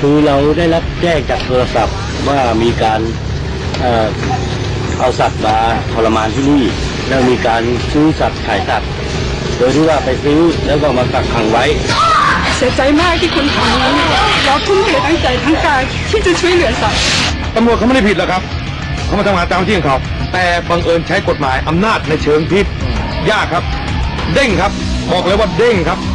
คือเราได้รับแจ้งจากโทรศัพท์ว่ามีการเอาสัตว์มาทรมานที่นี่แล้วมีการซื้อสัตว์ขายสัตว์โดยที่ว่าไปซื้อแล้วก็มากักขังไว้เสียใจมากที่คุณทำนี้เราทุ่มเททั้งใจทั้งกายที่จะช่วยเหลือสัตว์ตำรวจเขาไม่ได้ผิดหรอกครับเขามาทำงานตามที่ของเขาแต่บังเอิญใช้กฎหมายอำนาจในเชิงพิษยากครับเด้งครับบอกเลยว่าเด้งครับ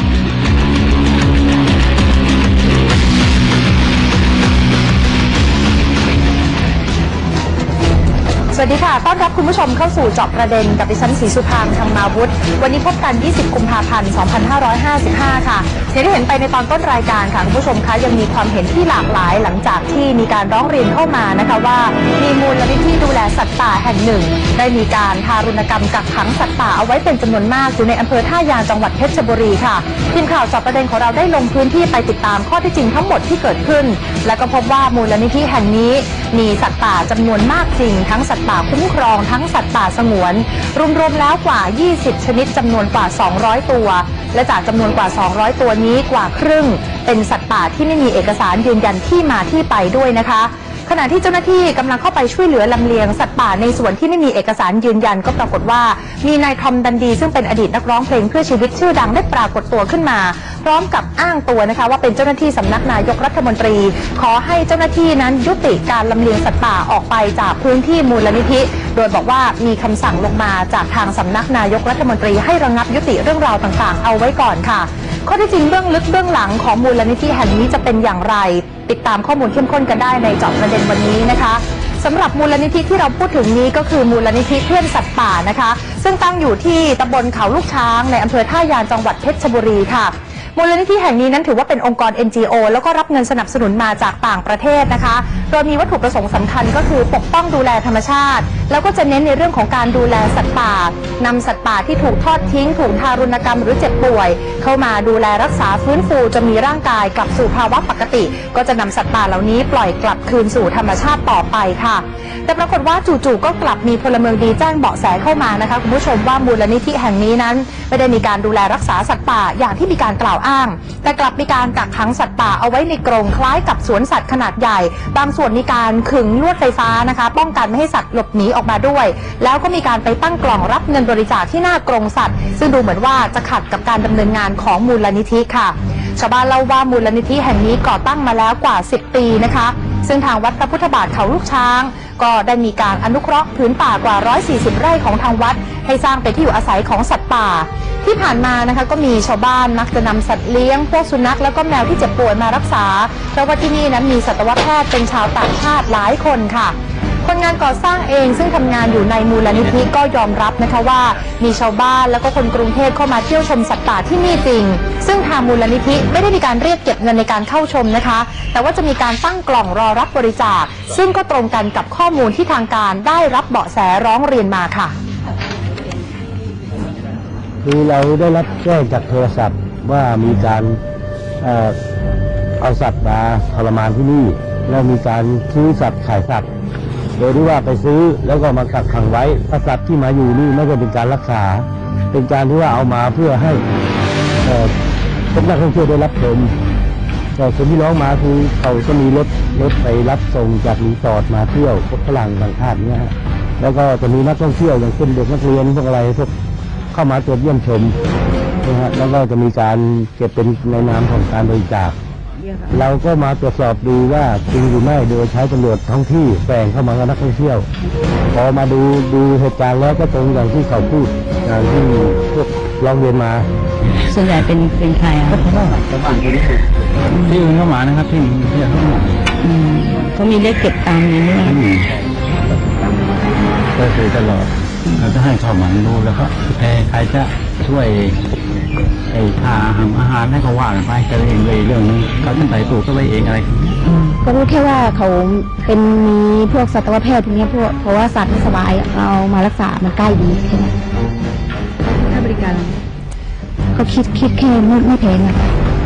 สวัสดีค่ะต้อนรับคุณผู้ชมเข้าสู่เจาะประเด็นกับดิฉันศรีสุภางค์ ธรรมาวุฒิวันนี้พบกัน20 กุมภาพันธ์ 2555 ค่ะอย่างที่เห็นไปในตอนต้นรายการค่ะคุณผู้ชมคะยังมีความเห็นที่หลากหลายหลังจากที่มีการร้องเรียนเข้ามานะคะว่ามีมูลนิธิดูแลสัตว์ป่าแห่งหนึ่งได้มีการทารุณกรรมกักขังสัตว์ป่าเอาไว้เป็นจำนวนมากอยู่ในอำเภอท่ายางจังหวัดเพชรบุรีค่ะทีมข่าวเจาะประเด็นของเราได้ลงพื้นที่ไปติดตามข้อเท็จจริงทั้งหมดที่เกิดขึ้นและก็พบว่ามูลนิธิแห่งนี้มีสัตว์ป่าจำนวนมากจริงทั้งสัตว์ป่าคุ้มครองทั้งสัตว์ป่าสงวนรวมๆแล้วกว่า20ชนิดจำนวนกว่า200ตัวและจากจำนวนกว่า200ตัวนี้กว่าครึ่งเป็นสัตว์ป่าที่ไม่มีเอกสารยืนยันที่มาที่ไปด้วยนะคะขณะที่เจ้าหน้าที่กำลังเข้าไปช่วยเหลือลำเลียงสัตว์ป่าในส่วนที่ไม่มีเอกสารยืนยันก็ปรากฏว่ามีนายทอมดันดีซึ่งเป็นอดีตนักร้องเพลงเพื่อชีวิตชื่อดังได้ปรากฏตัวขึ้นมาพร้อมกับอ้างตัวนะคะว่าเป็นเจ้าหน้าที่สำนักนายกรัฐมนตรีขอให้เจ้าหน้าที่นั้นยุติการลำเลียงสัตว์ป่าออกไปจากพื้นที่มูลนิธิโดยบอกว่ามีคำสั่งลงมาจากทางสำนักนายกรัฐมนตรีให้ระงับยุติเรื่องราวต่างๆเอาไว้ก่อนค่ะข้อที่จริงเบื้องลึกเบื้องหลังของมูลนิธิแห่งนี้จะเป็นอย่างไรติดตามข้อมูลเข้มข้นกันได้ในเจาะประเด็นวันนี้นะคะสำหรับมูลนิธิที่เราพูดถึงนี้ก็คือมูลนิธิเพื่อนสัตว์ป่านะคะซึ่งตั้งอยู่ที่ตำบลเขาลูกช้างในอำเภอท่ายางจังหวัดเพชรบุรีค่ะมูลนิธิแห่งนี้นั้นถือว่าเป็นองค์กร NGO แล้วก็รับเงินสนับสนุนมาจากต่างประเทศนะคะโดยมีวัตถุประสงค์สำคัญก็คือปกป้องดูแลธรรมชาติแล้วก็จะเน้นในเรื่องของการดูแลสัตว์ป่านำสัตว์ป่าที่ถูกทอดทิ้งถูกทารุณกรรมหรือเจ็บป่วยเข้ามาดูแลรักษาฟื้นฟูจนมีร่างกายกลับสู่ภาวะปกติก็จะนำสัตว์ป่าเหล่านี้ปล่อยกลับคืนสู่ธรรมชาติต่อไปค่ะแต่ปรากฏว่าจู่ๆก็กลับมีพลเมืองดีแจ้งเบาะแสเข้ามานะคะคุณผู้ชมว่ามูลนิธิแห่งนี้นั้นไม่ได้มีการดูแลรักษาสัตว์ป่าอย่างที่มีการกล่าวอ้างแต่กลับมีการกักขังสัตว์ป่าเอาไว้ในกรงคล้ายกับสวนสัตว์ขนาดใหญ่บางส่วนมีการขึงลวดไฟฟ้านะคะป้องกันไม่ให้สัตว์หลบหนีออกมาด้วยแล้วก็มีการไปตั้งกล่องรับเงินบริจาคที่หน้ากรงสัตว์ซึ่งดูเหมือนว่าจะขัดกับการดำเนินงานของมูลนิธิค่ะชาวบ้านเล่าว่ามูลนิธิแห่งนี้ก่อตั้งมาแล้วกว่า10 ปีนะคะซึ่งทางวัดพระพุทธบาทเขาลูกช้างก็ได้มีการอนุเคราะห์พื้นป่ากว่า140 ไร่ของทางวัดให้สร้างเป็นที่อยู่อาศัยของสัตว์ป่าที่ผ่านมานะคะก็มีชาวบ้านมักจะนำสัตว์เลี้ยงพวกสุนัขแล้วก็แมวที่เจ็บป่วยมารักษาเพราะว่าที่นี่นั้นมีสัตวแพทย์เป็นชาวต่างชาติหลายคนค่ะคนงานก่อสร้างเองซึ่งทำงานอยู่ในมูลนิธิก็ยอมรับนะคะว่ามีชาวบ้านแล้วก็คนกรุงเทพเข้ามาเที่ยวชมสัตว์ป่าที่นี่จริงซึ่งทางมูลนิธิไม่ได้มีการเรียกเก็บเงินในการเข้าชมนะคะแต่ว่าจะมีการตั้งกล่องรอรับบริจาคซึ่งก็ตรงกันกับข้อมูลที่ทางการได้รับเบาะแสร้องเรียนมาค่ะคือเราได้รับแจ้งจากโทรศัพท์ว่ามีการเอาสัตว์มาทรมานที่นี่แล้วมีการซื้อสัตว์ขายสัตว์โดยที่ว่าไปซื้อแล้วก็มากักขังไว้ถ้าสัตว์ที่มาอยู่นี่ไม่ใช่เป็นการรักษาเป็นการที่ว่าเอามาเพื่อให้พวกนักท่องเที่ยวได้รับชมแต่คนที่ร้องมาคือเขาก็มีรถไปรับส่งจากรีสอร์ทมาเที่ยวพวกฝรั่งต่างชาติเนี่ยฮะแล้วก็จะมีนักท่องเที่ยวอย่างเช่นเด็กนักเรียนพวกอะไรพวกเข้ามาตรวจเยี่ยมชมนะฮะแล้วก็จะมีการเก็บเป็นในนามของการบริจาคเราก็มาตรวจสอบดูว่าจริงหรือไม่โดยใช้ตำรวจท้องที่แฝงเข้ามากับนักท่องเที่ยวพอมาดูเหตุการณ์แล้วก็ตรงอย่างที่เขาพูดอย่างที่พวกร้องเรียนมาส่วนใหญ่เป็นใครอ่ะที่อื่นเข้ามานะครับที่เข้ามาเขามีเรียกเก็บตังค์นี่ก็คือตลอดเราจะให้เข้ามาดูแล้วก็ใครจะช่วยค่าอาหารให้เขาว่ากันไปแต่เองเลยเรื่องนี้เขาจะใส่ตู้ก็ไปเองอะไรก็รู้แค่ว่าเขาเป็นมีพวกสัตวแพทย์พวกนี้เพราะว่าสัตว์ไม่สบายเอามารักษามันใกล้ดีใช่ไหมค่าบริการเขาคิดแค่ไม่แพงอะ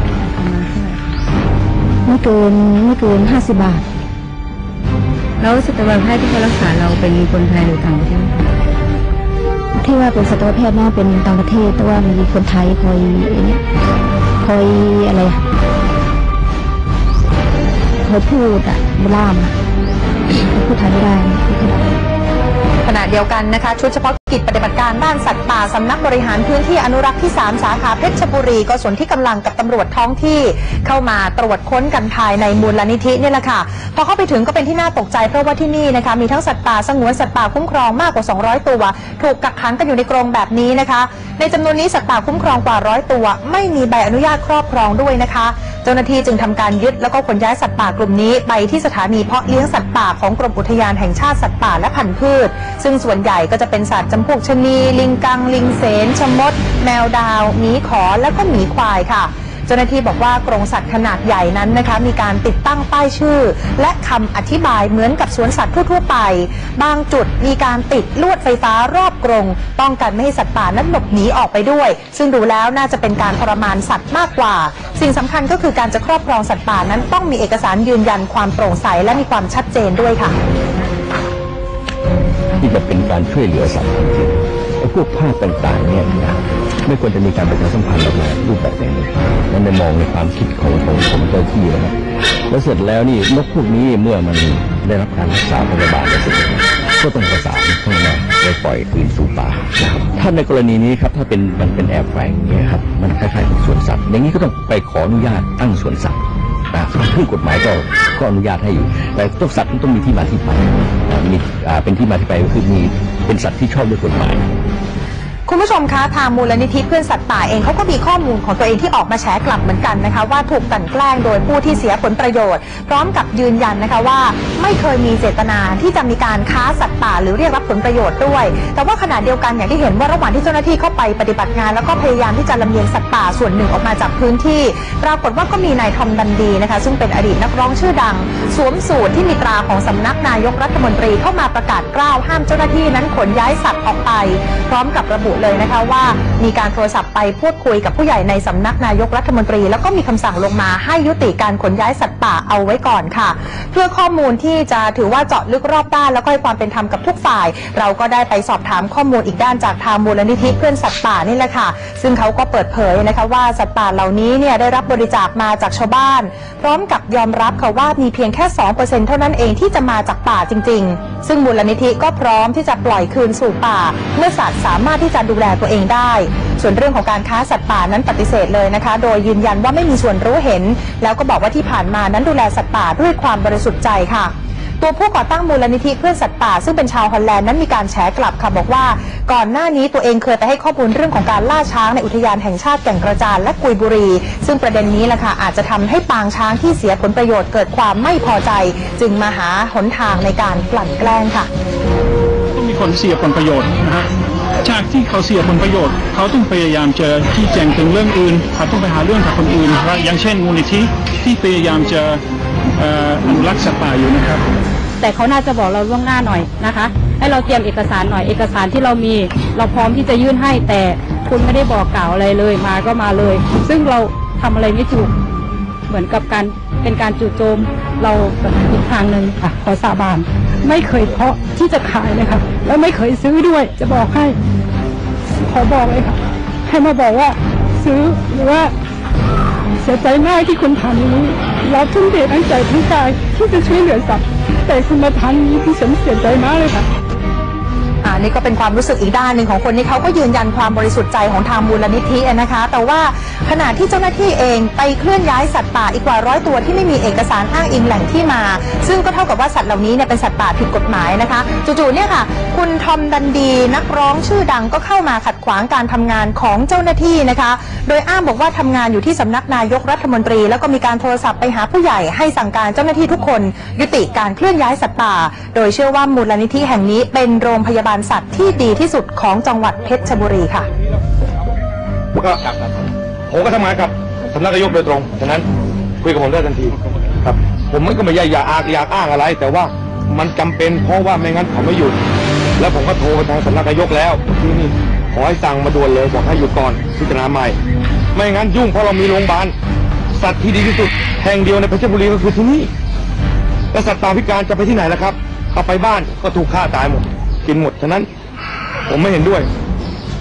ไม่เกิน50 บาทแล้วสัตวแพทย์ที่เขารักษาเราเป็นคนไทยหรือต่างประเทศที่ว่าเป็นสัตวแพทย์น่าเป็นต่างประเทศแต่ว่ามีคนไทยคอยอะไรเขาพูดอะล่ามเขาพูดไทยไม่ได้ขณะเดียวกันนะคะชุดเฉพาะกิจปฏิบัติการด้านสัตว์ป่าสำนักบริหารพื้นที่อนุรักษ์ที่ 3 สาขาเพชรบุรีก็สนที่กำลังกับตำรวจท้องที่เข้ามาตรวจค้นกันภายในมูลนิธินี่แหละค่ะพอเข้าไปถึงก็เป็นที่น่าตกใจเพราะว่าที่นี่นะคะมีทั้งสัตว์ป่าสงวนสัตว์ป่าคุ้มครองมากกว่า200ตัวถูกกักขังกันอยู่ในกรงแบบนี้นะคะในจำนวนนี้สัตว์ป่าคุ้มครองกว่า100ตัวไม่มีใบอนุญาตครอบครองด้วยนะคะเจ้าหน้าที่จึงทำการยึดแล้วก็ขนย้ายสัตว์ป่ากลุ่มนี้ไปที่สถานีเพาะเลี้ยงสัตว์ป่าของกรมอุทยานแห่งชาติสัตว์ป่าและพันธุ์พืชซึ่งส่วนใหญ่ก็จะเป็นสัตว์จำพวกชะนีลิงกังลิงเสนชมดแมวดาวหมีขอและก็หมีควายค่ะเจ้าหน้าที่บอกว่ากรงสัตว์ขนาดใหญ่นั้นนะคะมีการติดตั้งป้ายชื่อและคำอธิบายเหมือนกับสวนสัตว์ทั่วๆไปบางจุดมีการติดลวดไฟฟ้ารอบกรงป้องกันไม่ให้สัตว์ป่านั้นหลบหนีออกไปด้วยซึ่งดูแล้วน่าจะเป็นการทรมานสัตว์มากกว่าสิ่งสำคัญก็คือการจะครอบครองสัตว์ป่านั้นต้องมีเอกสารยืนยันความโปร่งใสและมีความชัดเจนด้วยค่ะที่จะเป็นการช่วยเหลือสัตว์จริงๆไอ้พวกภาพต่างๆเนี่ยนะไม่ควรจะมีการประชาสัมพันธ์ออกมารูปแบบไหนเลยนั่นได้มองในความคิดของเจ้าที่นะครับแล้วเสร็จแล้วนี่นกพวกนี้เมื่อมันได้รับการรักษาพยาบาลแล้วเสร็จก็ต้องประสานเข้ามาไปปล่อยคืนสู่ป่านะครับถ้าในกรณีนี้ครับถ้ามันเป็นแอบแฝงเนี่ยครับมันคล้ายๆกับสวนสัตว์อย่างนี้ก็ต้องไปขออนุญาตตั้งสวนสัตว์ซึ่งกฎหมายก็อนุญาตให้อยู่แต่ตัวสัตว์ต้องมีที่มาที่ไปมีเป็นที่มาที่ไปก็คือมีเป็นสัตว์ที่ชอบด้วยกฎหมายคุณผู้ชมคะทางมูลนิธิเพื่อนสัตว์ป่าเองเขาก็มีข้อมูลของตัวเองที่ออกมาแฉกลับเหมือนกันนะคะว่าถูกกลั่นแกล้งโดยผู้ที่เสียผลประโยชน์พร้อมกับยืนยันนะคะว่าไม่เคยมีเจตนาที่จะมีการค้าสัตว์ป่าหรือเรียกรับผลประโยชน์ด้วยแต่ว่าขณะเดียวกันอย่างที่เห็นว่าระหว่างที่เจ้าหน้าที่เข้าไปปฏิบัติงานแล้วก็พยายามที่จะลำเลียงสัตว์ป่าส่วนหนึ่งออกมาจากพื้นที่ปรากฏว่าก็มีนายทอมดันดีนะคะซึ่งเป็นอดีตนักร้องชื่อดังสวมสูทที่มีตราของสำนักนายกรัฐมนตรีเข้ามาประกาศกล้าวห้ามเจ้าหน้าที่นั้นขนย้ายสัตว์ออกไปพร้อมกับระบุเลยนะคะว่ามีการโทรศัพท์ไปพูดคุยกับผู้ใหญ่ในสำนักนายกรัฐมนตรีแล้วก็มีคำสั่งลงมาให้ยุติการขนย้ายสัตว์ป่าเอาไว้ก่อนค่ะเพื่อข้อมูลที่จะถือว่าเจาะลึกรอบด้านแล้วก็ให้ความเป็นธรรมกับทุกฝ่ายเราก็ได้ไปสอบถามข้อมูลอีกด้านจากทางมูลนิธิเพื่อนสัตว์ป่านี่แหละค่ะซึ่งเขาก็เปิดเผยนะคะว่าสัตว์ป่าเหล่านี้เนี่ยได้รับบริจาคมาจากชาวบ้านพร้อมกับยอมรับค่ะว่ามีเพียงแค่ 2% เท่านั้นเองที่จะมาจากป่าจริงๆซึ่งมูลนิธิก็พร้อมที่จะปล่อยคืนสู่ป่าเมื่อสัตว์สามารถที่จะดูแลตัวเองได้ส่วนเรื่องของการค้าสัตว์ป่านั้นปฏิเสธเลยนะคะโดยยืนยันว่าไม่มีส่วนรู้เห็นแล้วก็บอกว่าที่ผ่านมานั้นดูแลสัตว์ป่าด้วยความบริสุทธิ์ใจค่ะตัวผู้ก่อตั้งมูลนิธิเพื่อนสัตว์ป่าซึ่งเป็นชาวฮอลแลนด์นั้นมีการแฉกลับค่ะบอกว่าก่อนหน้านี้ตัวเองเคยไปให้ข้อมูลเรื่องของการล่าช้างในอุทยานแห่งชาติแก่งกระจานและกุยบุรีซึ่งประเด็นนี้แหละค่ะอาจจะทำให้ปางช้างที่เสียผลประโยชน์เกิดความไม่พอใจจึงมาหาหนทางในการกลั่นแกล้งค่ะมีคนเสียผลประโยชน์นะฮะจากที่เขาเสียผลประโยชน์เขาต้องพยายามจะชี้แจงถึงเรื่องอื่นเขาต้องไปหาเรื่องกับคนอื่นอย่างเช่นมูลนิธิที่พยายามจะอนุรักษ์สัตว์ป่าอยู่นะครับแต่เขาน่าจะบอกเราล่วงหน้าหน่อยนะคะให้เราเตรียมเอกสารหน่อยเอกสารที่เรามีเราพร้อมที่จะยื่นให้แต่คุณไม่ได้บอกกล่าวอะไรเลยมาก็มาเลยซึ่งเราทำอะไรไม่ถูกเหมือนกับการเป็นการจู่โจมเราแบบอีกทางหนึ่งค่ะขอสาบานไม่เคยเพาะที่จะขายเลยค่ะแล้วไม่เคยซื้อด้วยจะบอกให้ขอบอกเลยค่ะให้มาบอกว่าซื้อหรือว่าเสียใจมากที่คุณทำอย่างนี้เราทุ่มเททั้งใจทั้งกายที่จะช่วยเหลือสัตว์แต่คุณมาทำนี้ที่ฉันเสียใจมากเลยค่ะนี่ก็เป็นความรู้สึกอีกด้านหนึ่งของคนที่เขาก็ยืนยันความบริสุทธิ์ใจของทางมูลนิธินะคะแต่ว่าขณะที่เจ้าหน้าที่เองไปเคลื่อนย้ายสัตว์ป่าอีกกว่า100ตัวที่ไม่มีเอกสารอ้างอิงแหล่งที่มาซึ่งก็เท่ากับว่าสัตว์เหล่านี้เนี่ยเป็นสัตว์ป่าผิดกฎหมายนะคะจู่ๆเนี่ยค่ะคุณทอมดันดีนักร้องชื่อดังก็เข้ามาขัดขวางการทำงานของเจ้าหน้าที่นะคะโดยอ้างบอกว่าทำงานอยู่ที่สำนักนายกรัฐมนตรีแล้วก็มีการโทรศัพท์ไปหาผู้ใหญ่ให้สั่งการเจ้าหน้าที่ทุกคนยุติการเคลื่อนย้ายสัตว์ป่าโดยเชื่อว่ามูลนิธิแห่งนี้เป็นโรงพยาบาลสัตว์ที่ดีที่สุดของจังหวัดเพชรบุรีค่ะผมก็ทำงานกับสำนักนายกโดยตรงฉะนั้นคุยกับผมได้ทันทีครับผมก็ไม่อยากอ้างอะไรแต่ว่ามันจำเป็นเพราะว่าไม่งั้นเขาไม่หยุดแล้วผมก็โทรไปทางสำนักนายกแล้วที่นี่ขอให้สั่งมาด่วนเลยบอกให้หยุดก่อนพิจารณาใหม่ไม่งั้นยุ่งเพราะเรามีโรงพยาบาลสัตว์ที่ดีที่สุดแห่งเดียวในเพชรบุรีก็คือที่นี่และสัตว์ป่าพิการจะไปที่ไหนล่ะครับเอาไปบ้านก็ถูกฆ่าตายหมดกินหมดฉะนั้นผมไม่เห็นด้วย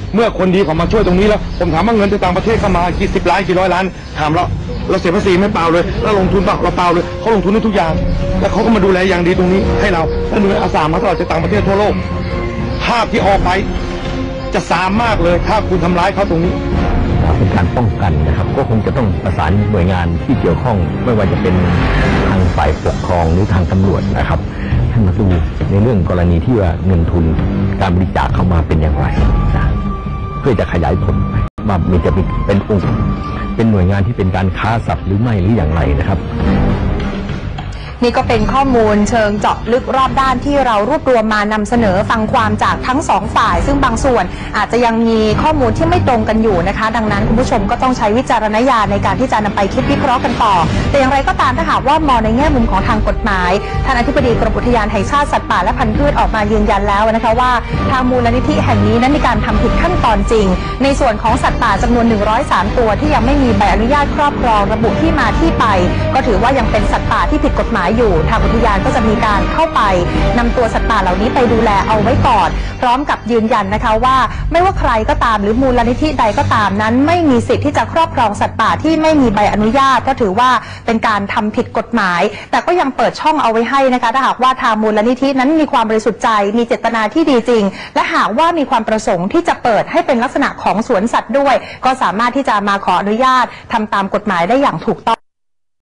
เมื่อคนดีเขามาช่วยตรงนี้แล้วผมถามว่าเงินจากต่างประเทศเข้ามากี่สิบล้านกี่ร้อยล้านถามเราเสียภาษีไม่เปล่าเลยแล้วลงทุนเปล่าเราเปล่าเลยเขาลงทุนในทุกอย่างแล้วเขาก็มาดูแลอย่างดีตรงนี้ให้เราแล้วหน่วยอาสามาตลอดจากต่างประเทศทั่วโลกภาพที่ออกไปจะสามมากเลยถ้าคุณทำร้ายเขาตรงนี้เป็นการป้องกันนะครับก็คงจะต้องประสานหน่วยงานที่เกี่ยวข้องไม่ว่าจะเป็นทางฝ่ายปกครองหรือทางตำรวจนะครับให้มาดูในเรื่องกรณีที่ว่าเงินทุนการบริจาคเข้ามาเป็นอย่างไรนะเพื่อจะขยายผลว่ามันจะเป็นองค์เป็นหน่วยงานที่เป็นการค้าสัตว์หรือไม่หรืออย่างไรนะครับนี่ก็เป็นข้อมูลเชิงเจาะลึกรอบด้านที่เรารวบรวมมานำเสนอฟังความจากทั้งสองฝ่ายซึ่งบางส่วนอาจจะยังมีข้อมูลที่ไม่ตรงกันอยู่นะคะดังนั้นคุณผู้ชมก็ต้องใช้วิจารณญาณในการที่จะนำไปคิดวิเคราะห์กันต่อแต่อย่างไรก็ตามถ้าหากว่ามองในแง่มุมของทางกฎหมายท่านอธิบดีกรมอุทยานแห่งชาติสัตว์ป่าและพันธุ์พืชออกมายืนยันแล้วนะคะว่าทางมูลนิธิแห่งนี้นั้นมีการทำผิดขั้นตอนจริงในส่วนของสัตว์ป่าจำนวน103ตัวที่ยังไม่มีใบอนุญาตครอบครองระบุที่มาที่ไปก็ถือว่ายังเป็นสัตว์ป่าที่ผิดกฎหมายอยู่ทางอุทยานก็จะมีการเข้าไปนำตัวสัตว์ป่าเหล่านี้ไปดูแลเอาไว้ก่อนพร้อมกับยืนยันนะคะว่าไม่ว่าใครก็ตามหรือมูลนิธิใดก็ตามนั้นไม่มีสิทธิ์ที่จะครอบครองสัตว์ป่าที่ไม่มีใบอนุญาตเพราะถือว่าเป็นการทำผิดกฎหมายแต่ก็ยังเปิดช่องเอาไว้ให้นะคะถ้าหากว่าทางมูลนิธินั้นมีความบริสุทธิ์ใจมีเจตนาที่ดีจริงและหากว่ามีความประสงค์ที่จะเปิดให้เป็นลักษณะของสวนสัตว์ด้วยก็สามารถที่จะมาขออนุญาตทำตามกฎหมายได้อย่างถูกต้อง